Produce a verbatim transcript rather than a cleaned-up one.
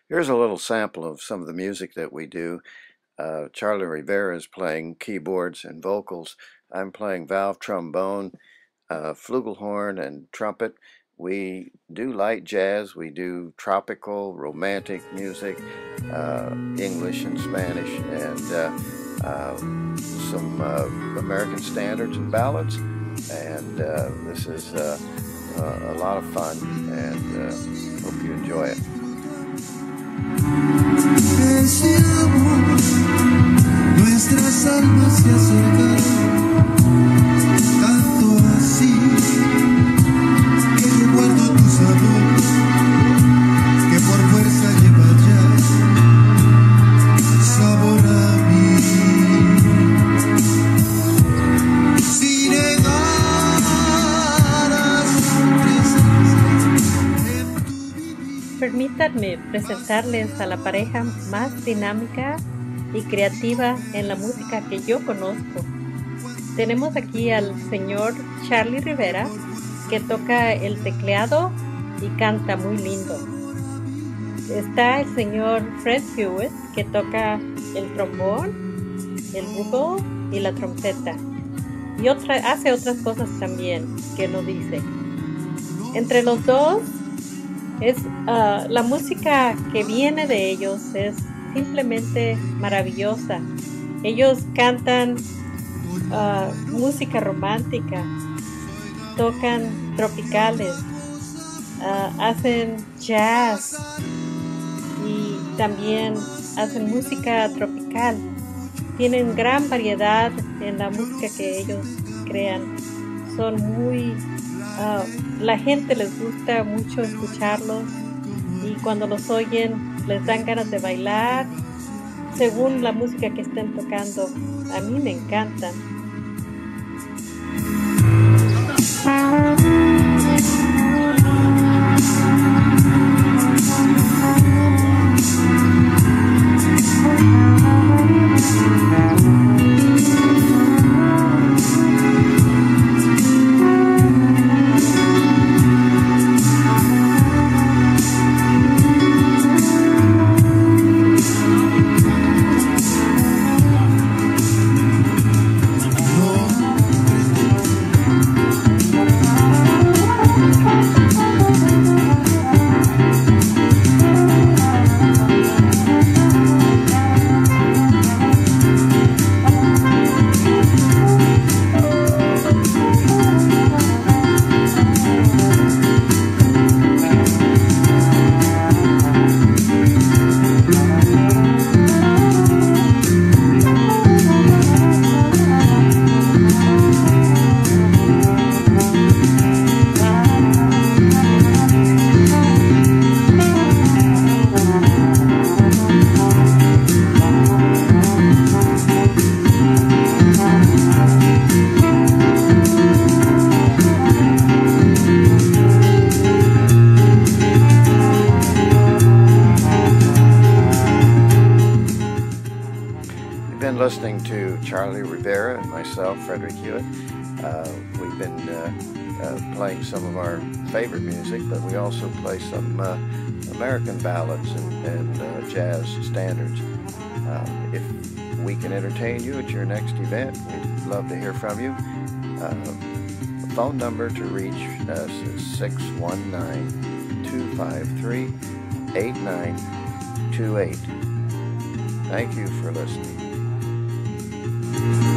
Here's a little sample of some of the music that we do. Uh, Charlie Rivera is playing keyboards and vocals. I'm playing valve trombone, uh, flugelhorn, and trumpet. We do light jazz, we do tropical, romantic music, uh, English and Spanish, and uh, uh, some uh, American standards and ballads. And uh, this is uh, uh, a lot of fun, and uh, hope you enjoy it. Ese amor, nuestras almas se acercaron, tanto así que yo guardo tu sabor, que por fuerza lleva ya sabor a mí. Si negaras en tu vivir. Permítanme presentarles a la pareja más dinámica y creativa en la música que yo conozco. Tenemos aquí al señor Charlie Rivera, que toca el teclado y canta muy lindo. Está el señor Fred Hewitt, que toca el trombón, el bugle y la trompeta. Y otra, hace otras cosas también que no dice. Entre los dos, es uh, la música que viene de ellos es simplemente maravillosa. Ellos cantan uh, música romántica, tocan tropicales, uh, hacen jazz y también hacen música tropical. Tienen gran variedad en la música que ellos crean. Son muy Uh, la gente les gusta mucho escucharlos, y cuando los oyen les dan ganas de bailar según la música que estén tocando. A mí me encantan. Been listening to Charlie Rivera and myself, Frederick Hewitt. Uh, we've been uh, uh, playing some of our favorite music, but we also play some uh, American ballads and, and uh, jazz standards. Uh, if we can entertain you at your next event, we'd love to hear from you. Uh, the phone number to reach us is six one nine, two five three, eight nine two eight. Thank you for listening. Thank you.